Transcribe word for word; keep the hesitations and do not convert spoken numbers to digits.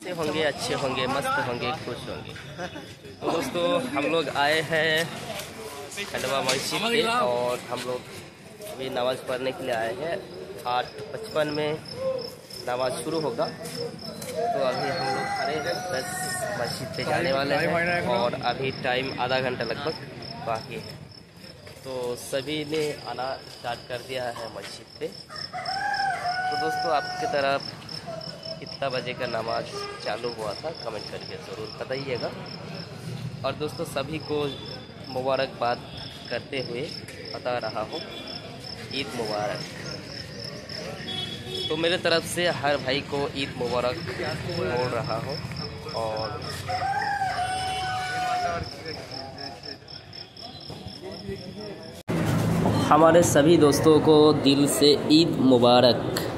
कैसे होंगे? अच्छे होंगे, मस्त होंगे, खुश होंगे। तो दोस्तों हम लोग आए हैं खंडवा मस्जिद पे और हम लोग अभी नमाज़ पढ़ने के लिए आए हैं। आठ पचपन में नमाज शुरू होगा, तो अभी हम लोग खड़े हैं, बस मस्जिद पे जाने वाले हैं और अभी टाइम आधा घंटा लगभग बाकी है। तो सभी ने आना स्टार्ट कर दिया है मस्जिद पे। तो दोस्तों आपकी तरफ कितना बजे का नमाज चालू हुआ था कमेंट करके ज़रूर बताइएगा। और दोस्तों सभी को मुबारकबाद करते हुए बता रहा हूँ, ईद मुबारक। तो मेरे तरफ से हर भाई को ईद मुबारक बोल रहा हूँ। और हमारे सभी दोस्तों को दिल से ईद मुबारक।